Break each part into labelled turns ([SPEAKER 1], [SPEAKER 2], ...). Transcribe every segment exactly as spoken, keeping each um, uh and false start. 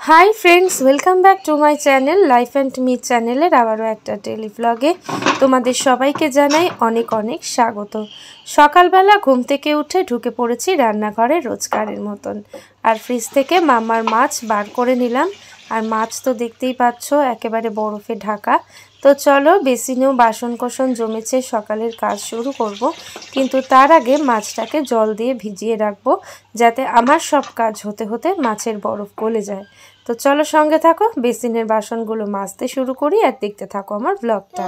[SPEAKER 1] High friends welcome back to my channel life and me channel आबारो एक daily व्लगे तुम्हारे सबाइके जानाई अनेक अनेक स्वागत। सकाल बेला घुम थेके उठे ढुके पड़ेछि रान्नाघरे रोजगारेर मतन और फ्रिज थेके मामार माछ बार करे निलाम। और माछ तो देखतेई पाच्छो एकेबारे बरफे ढाका। तो चलो बेसिनेও बासन कोसन जमेছে सकालेर काज शुरू करब, किन्तु तार आगे माछटाके जल दिए भिजिए राखबो जाते आमार सब काज होते होते माछेर बरफ गले जाए। तो चलो संगे थाको, बेसिनेर बासनगुलो মাজতে शुरू करी और देखते थाको आमार ब्लगटा।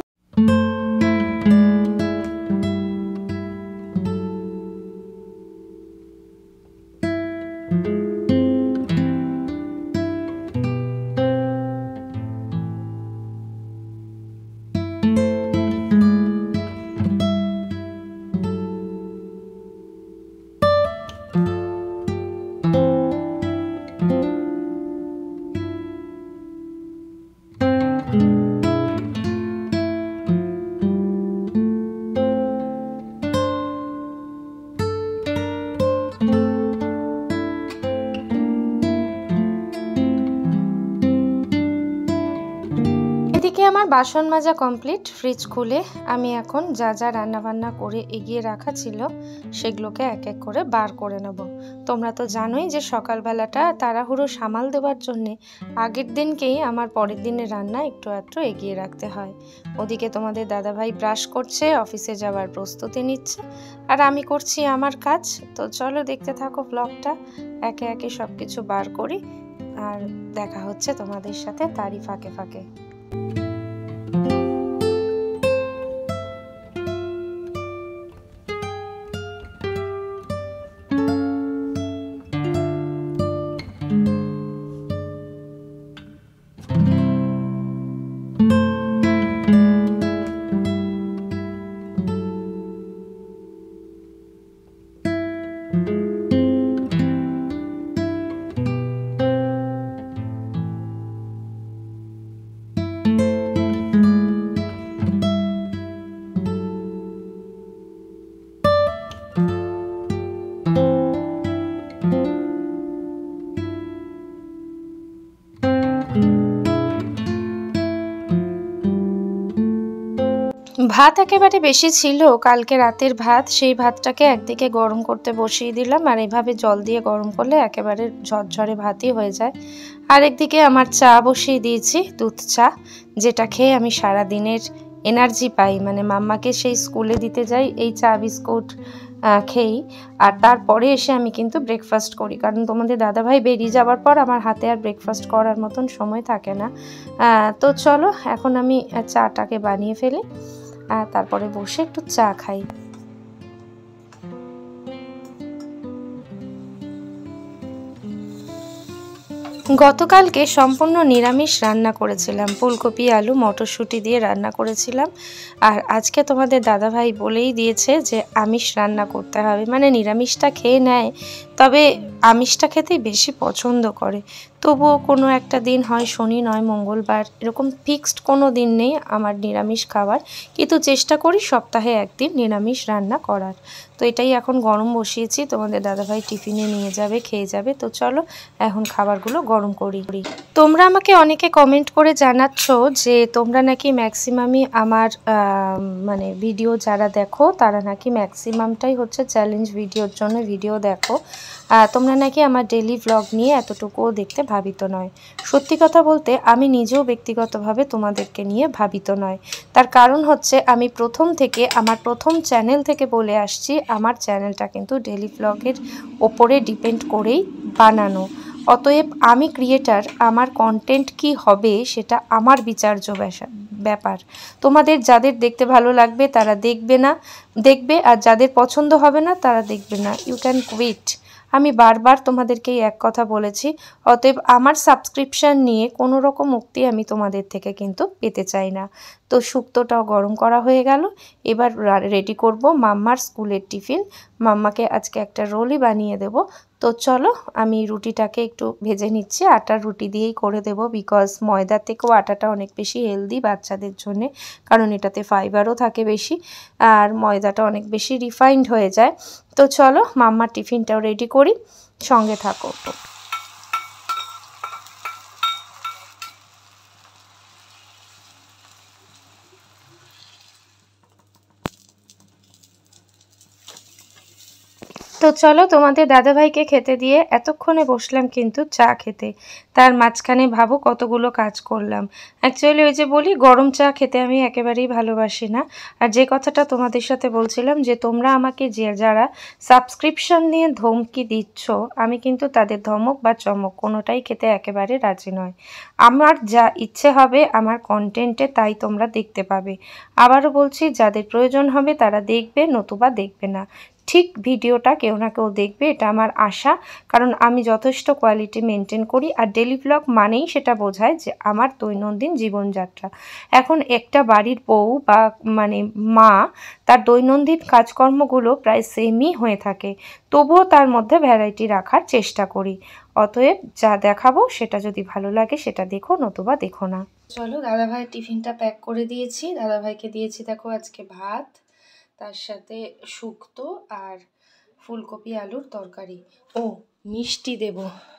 [SPEAKER 1] এদিকে আমার বাসন মাজা কমপ্লিট। ফ্রিজ খুলে আমি এখন যা যা রান্না বান্না করে এগিয়ে রাখা ছিল সেগুলোকে এক এক করে বার করে নেব। তোমরা তো জানোই যে সকালবেলাটা তাড়াহুড়ো সামাল দেওয়ার জন্যে আগের দিনকেই আমার পরের দিনের রান্না একটু একটু এগিয়ে রাখতে হয়। ওদিকে তোমাদের দাদাভাই ব্রাশ করছে, অফিসে যাওয়ার প্রস্তুতি নিচ্ছে, আর আমি করছি আমার কাজ। তো চলো দেখতে থাকো ব্লগটা, একে একে সব কিছু বার করি আর দেখা হচ্ছে তোমাদের সাথে তারই ফাঁকে ফাঁকে। ভাত একেবারে বেশি ছিল, কালকে রাতের ভাত, সেই ভাতটাকে একদিকে গরম করতে বসিয়ে দিলাম। আর এইভাবে জল দিয়ে গরম করলে একেবারে ঝরঝরে ভাতই হয়ে যায়। আর একদিকে আমার চা বসিয়ে দিয়েছি, দুধ চা, যেটা খেয়ে আমি সারা দিনের এনার্জি পাই। মানে মাম্মাকে সেই স্কুলে দিতে যাই এই চা বিস্কুট খেয়েই, আর তারপরে এসে আমি কিন্তু ব্রেকফাস্ট করি, কারণ তোমাদের দাদাভাই বেরিয়ে যাওয়ার পর আমার হাতে আর ব্রেকফাস্ট করার মতন সময় থাকে না। তো চলো এখন আমি চাটাকে বানিয়ে ফেলি আর তারপরে বসে একটু চা খাই। গতকালকে সম্পূর্ণ নিরামিষ রান্না করেছিলাম, ফুলকপি আলু মটরশুঁটি দিয়ে রান্না করেছিলাম। আর আজকে তোমাদের দাদাভাই বলেই দিয়েছে যে আমিষ রান্না করতে হবে, মানে নিরামিষটা খেয়ে নেয় তবে আমিষটা খেতেই বেশি পছন্দ করে। তবুও কোনো একটা দিন হয় শনি নয় মঙ্গলবার, এরকম ফিক্সড কোনো দিন নেই আমার নিরামিষ খাবার, কিন্তু চেষ্টা করি সপ্তাহে একদিন নিরামিষ রান্না করার। তো এটাই এখন গরম বসিয়েছি, তোমাদের দাদাভাই টিফিনে নিয়ে যাবে, খেয়ে যাবে। তো চলো এখন খাবারগুলো গরম করি। তোমরা আমাকে অনেকে কমেন্ট করে জানাচ্ছ যে তোমরা নাকি ম্যাক্সিমামই আমার মানে ভিডিও যারা দেখো তারা নাকি ম্যাক্সিমামটাই হচ্ছে চ্যালেঞ্জ ভিডিওর জন্য ভিডিও দেখো, তোমরা নাকি আমার ডেলি ভ্লগ নিয়ে এতটুকুও দেখতে ভাবিত নয়। সত্যি কথা বলতে আমি নিজেও ব্যক্তিগতভাবে তোমাদেরকে নিয়ে ভাবিত নয়। তার কারণ হচ্ছে আমি প্রথম থেকে আমার প্রথম চ্যানেল থেকে বলে আসছি আমার চ্যানেলটা কিন্তু ডেলি ভ্লগের ওপরে ডিপেন্ড করেই বানানো। অতএব আমি ক্রিয়েটার, আমার কন্টেন্ট কি হবে সেটা আমার বিচার্য ব্যাপার। তোমাদের যাদের দেখতে ভালো লাগবে তারা দেখবে না দেখবে আর যাদের পছন্দ হবে না তারা দেখবে না। You can quit. আমি বারবার তোমাদেরকে এক কথা বলেছি। অতএব আমার সাবস্ক্রিপশন নিয়ে কোনো রকম মুক্তি আমি তোমাদের থেকে কিন্তু পেতে চাই না। তো শুক্তোটাও গরম করা হয়ে গেল, এবার রেডি করব মাম্মার স্কুলের টিফিন। মাম্মাকে আজকে একটা রোলই বানিয়ে দেব। তো চলো আমি রুটিটাকে একটু ভেজে নিচ্ছি, আটার রুটি দিয়েই করে দেব, বিকজ ময়দার থেকেও আটাটা অনেক বেশি হেলদি বাচ্চাদের জন্য, কারণ এটাতে ফাইবারও থাকে বেশি আর ময়দাটা অনেক বেশি রিফাইন্ড হয়ে যায়। তো চলো মাম্মার টিফিনটাও রেডি করি, সঙ্গে থাকো। চলো তোমাদের দাদাভাইকে খেতে দিয়ে এতক্ষণে বসলাম কিন্তু চা খেতে। তার মাঝখানে ভাবো কতগুলো কাজ করলাম। অ্যাকচুয়ালি ওই যে বলি গরম চা খেতে আমি একেবারেই ভালোবাসি না। আর যে কথাটা তোমাদের সাথে বলছিলাম যে তোমরা আমাকে যে যারা সাবস্ক্রিপশন নিয়ে ধমকি দিচ্ছ, আমি কিন্তু তাদের ধমক বা চমক কোনোটাই খেতে একেবারে রাজি নয়। আমার যা ইচ্ছে হবে আমার কন্টেন্টে তাই তোমরা দেখতে পাবে। আবারও বলছি, যাদের প্রয়োজন হবে তারা দেখবে, নতুবা দেখবে না। ঠিক ভিডিওটা কেউ না কেউ দেখবে, এটা আমার আশা। কারণ আমি যথেষ্ট কোয়ালিটি মেনটেন করি, আর ডেলি ব্লগ মানেই সেটা বোঝায় যে আমার দৈনন্দিন জীবনযাত্রা। এখন একটা বাড়ির বউ বা মানে মা, তার দৈনন্দিন কাজকর্মগুলো প্রায় সেমই হয়ে থাকে, তবুও তার মধ্যে ভ্যারাইটি রাখার চেষ্টা করি। অতএব যা দেখাবো সেটা যদি ভালো লাগে সেটা দেখো, নতুবা দেখো না। চলো, দাদাভাই টিফিনটা প্যাক করে দিয়েছি। দাদাভাইকে দিয়েছি দেখো আজকে ভাত, তার সাথে শুক্তো আর ফুলকপি আলুর তরকারি। ও মিষ্টি দেব,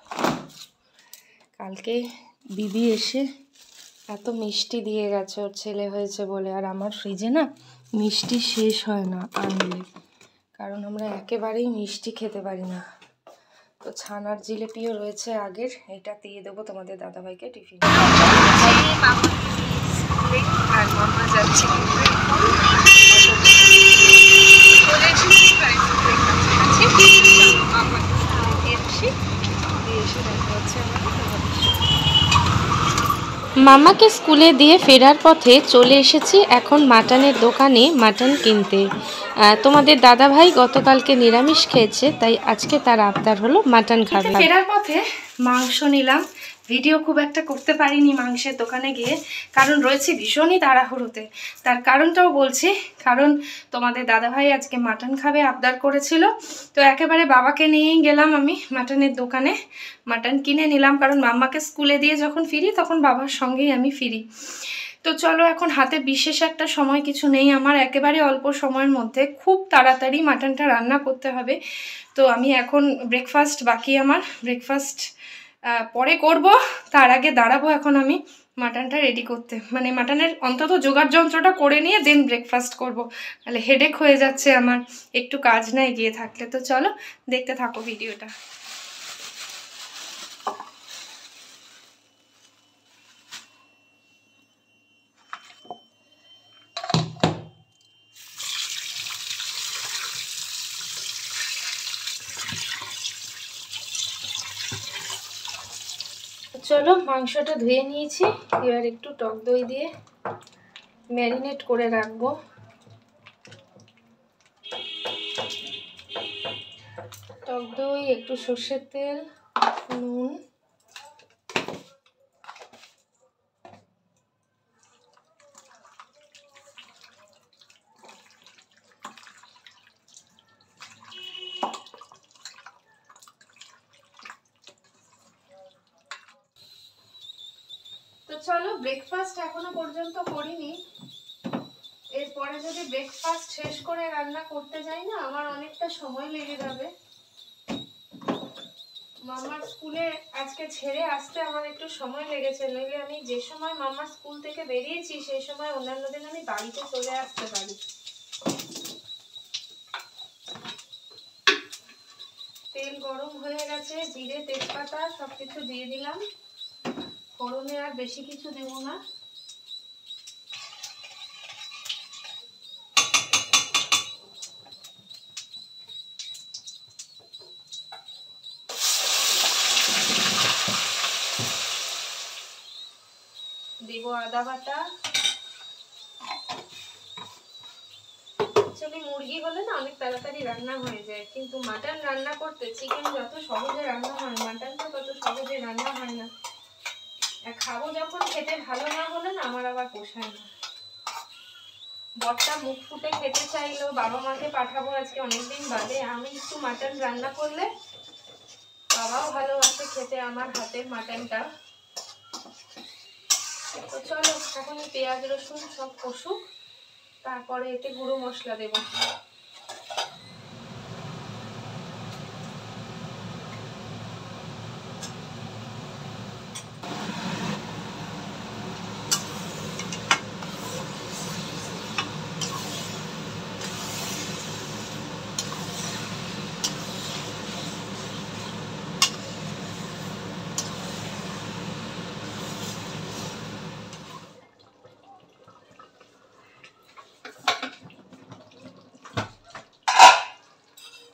[SPEAKER 1] কালকে দিদি এসে এত মিষ্টি দিয়ে গেছে, ওর ছেলে হয়েছে বলে। আর আমার ফ্রিজে না মিষ্টি শেষ হয় না আনলে, কারণ আমরা একেবারেই মিষ্টি খেতে পারি না। তো ছানার জিলিপিও রয়েছে আগের, এটা দিয়ে দেবো তোমাদের দাদাভাইকে টিফিন। আর মামা যাচ্ছে মামাকে স্কুলে দিয়ে ফেরার পথে চলে এসেছি এখন মাটনের দোকানে মাটন কিনতে। তোমাদের দাদাভাই গতকালকে নিরামিষ খেয়েছে, তাই আজকে তার আবদার হলো মাটন খাবে। ফেরার পথে মাংস নিলাম। ভিডিও খুব একটা করতে পারিনি মাংসের দোকানে গিয়ে, কারণ রয়েছে ভীষণই তাড়াহুড়োতে। তার কারণটাও বলছি, কারণ তোমাদের দাদাভাই আজকে মাটন খাবে আবদার করেছিল। তো একেবারে বাবাকে নিয়েই গেলাম আমি মাটনের দোকানে, মাটন কিনে নিলাম। কারণ মাম্মাকে স্কুলে দিয়ে যখন ফিরি তখন বাবার সঙ্গেই আমি ফিরি। তো চলো, এখন হাতে বিশেষ একটা সময় কিছু নেই আমার, একেবারে অল্প সময়ের মধ্যে খুব তাড়াতাড়ি মাটনটা রান্না করতে হবে। তো আমি এখন ব্রেকফাস্ট বাকি, আমার ব্রেকফাস্ট পরে করব, তার আগে দাঁড়াবো এখন আমি মাটনটা রেডি করতে। মানে মাটনের অন্তত জোগাড় যন্ত্রটা করে নিয়ে দেন ব্রেকফাস্ট করব, তাহলে হেডেক হয়ে যাচ্ছে আমার একটু কাজ না এগিয়ে থাকলে। তো চলো দেখতে থাকো ভিডিওটা। চলো, মাংসটা ধুয়ে নিয়েছি, এবার একটু টক দই দিয়ে ম্যারিনেট করে রাখবো। টক দই, একটু সর্ষের তেল, নুন, তো চলো, ব্রেকফাস্ট এখনো পর্যন্ত করিনি। এরপরে যদি ব্রেকফাস্ট শেষ করে রান্না করতে যাই না, আমার অনেকটা সময় লেগে যাবে। মামার স্কুলে আজকে ছেড়ে আসতে আমার একটু সময় লেগেছে, নইলে আমি যে সময় মামার স্কুল থেকে বেরিয়েছি সেই সময় অন্যান্য দিন আমি বাড়িতে চলে আসতে পারি। তেল গরম হয়ে গেছে, জিরে তেজপাতা সবকিছু দিয়ে দিলাম। ফোড়নে আর বেশি কিছু দেবো না। দেব আদা বাটা। অ্যাকচুয়ালি মুরগি হলে না অনেক তাড়াতাড়ি রান্না হয়ে যায়, কিন্তু মাটন রান্না করতে চিকেন যত সহজে রান্না হয় মাটনটা তত সহজে রান্না হয় না। খাবো যখন, খেতে ভালো না হলে না আমার আবার পোষায় না। বরটা মুখ ফুটে খেতে চাইলো, বাবা মাকে পাঠাবো আজকে অনেকদিন বাদে, আমি একটু মাটন রান্না করলে বাবাও ভালোবাসে খেতে আমার হাতের মাটনটা। তো চলো, এখন পেঁয়াজ রসুন সব কষুক, তারপরে এতে গুঁড়ো মশলা দেব।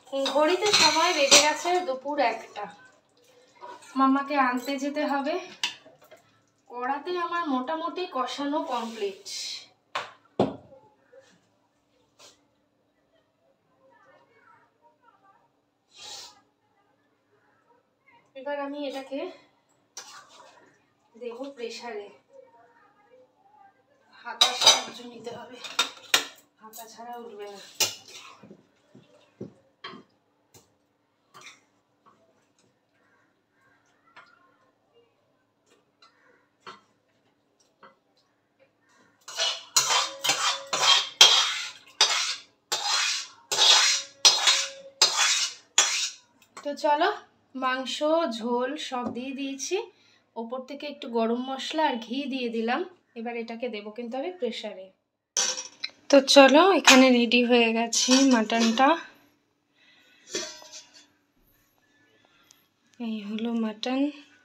[SPEAKER 1] ঘড়িতে সময় বেজে গেছে দুপুর একটা। মামাকে আনতে যেতে হবে। কড়াতে আমার মোটামুটি কষানো কমপ্লিট। এবার আমি এটাকে দেবো প্রেসারে। হাতা সাহায্য নিতে হবে, হাতা ছাড়া উঠবে না। তো চলো, মাংস ঝোল সব দিয়ে দিয়েছি, ওপর থেকে একটু গরম মশলা আর ঘি দিয়ে দিলাম। এবার এটাকে দেবো কিন্তু আমি প্রেসারে। তো চলো, এখানে রেডি হয়ে গেছে মাটনটা। এই হলো মাটন,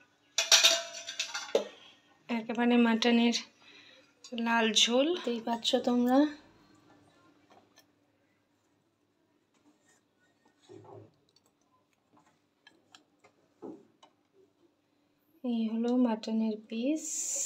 [SPEAKER 1] একেবারে মাটনের লাল ঝোল দেখতেই পাচ্ছ তোমরা। এই হলো মাটনের পিস,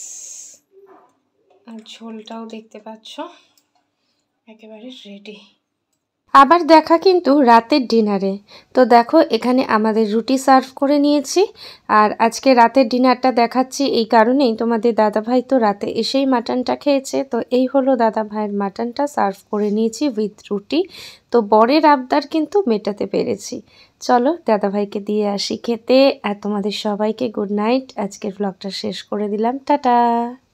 [SPEAKER 1] আর ঝোলটাও দেখতে পাচ্ছ একেবারে রেডি। আবার দেখা কিন্তু রাতের ডিনারে। তো দেখো, এখানে আমাদের রুটি সার্ভ করে নিয়েছি। আর আজকে রাতের ডিনারটা দেখাচ্ছি এই কারণেই, তোমাদের দাদাভাই তো রাতে এসেই মাটনটা খেয়েছে। তো এই হলো দাদাভাইয়ের মাটনটা সার্ভ করে নিয়েছি উইথ রুটি। তো বরের আবদার কিন্তু মেটাতে পেরেছি। চলো দাদাভাইকে দিয়ে আসি খেতে। আর তোমাদের সবাইকে গুড নাইট। আজকের ব্লগটা শেষ করে দিলাম, টাটা।